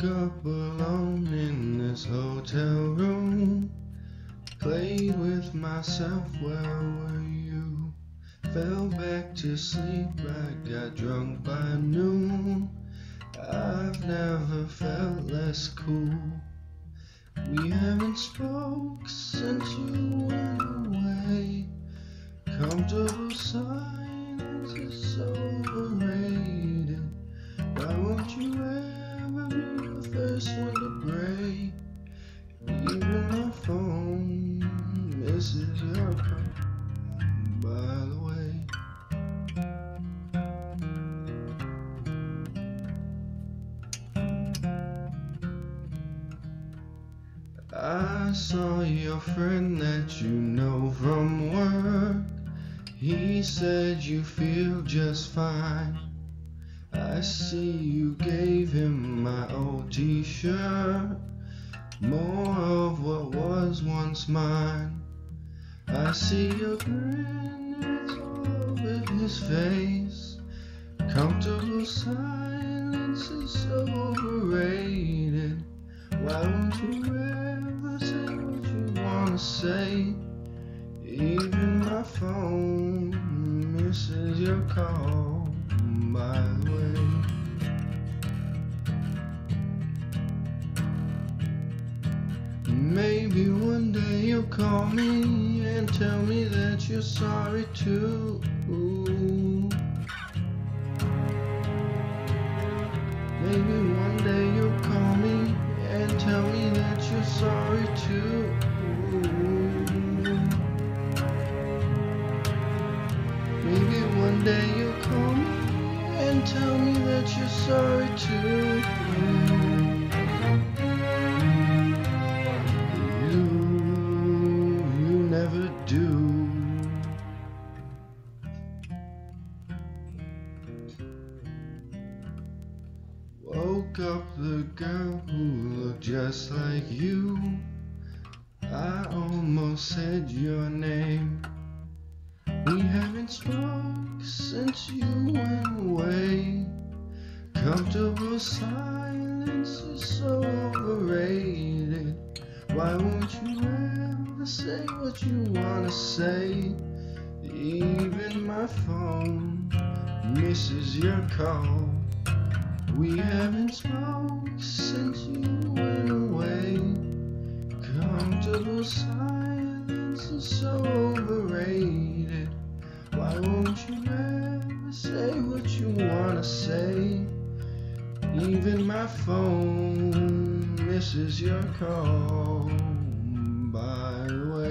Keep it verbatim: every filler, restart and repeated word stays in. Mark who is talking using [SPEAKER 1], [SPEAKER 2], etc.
[SPEAKER 1] up alone in this hotel room. Played with myself, where were you? Fell back to sleep, I got drunk by noon. I've never felt less cool. We haven't spoke since you went away. Comfortable silence is so overrated. Why won't you ever be the first one to break? Even my phone misses your call, by the way. I saw your friend that you know from work. He said you feel just fine. I see you gave him my old t-shirt, more of what was once mine. I see your grin, it's all over his face. Comfortable silence is so overrated. Why won't you ever say what you wanna say? Even my phone misses your call, by the way. Maybe one day you'll call me and tell me that you're sorry too. Maybe one day you'll call me and tell me that you're sorry too. Maybe one day you'll call me and tell me that you're sorry too. You, you never do. Woke up the girl who looked just like you. I almost said your name. We haven't spoke since you went away. Comfortable silence is so overrated. Why won't you ever say what you wanna say? Even my phone misses your call. We haven't spoke since you went away. Comfortable silence is so overrated. Why won't you ever say what you wanna say? Even my phone misses your call, by the way.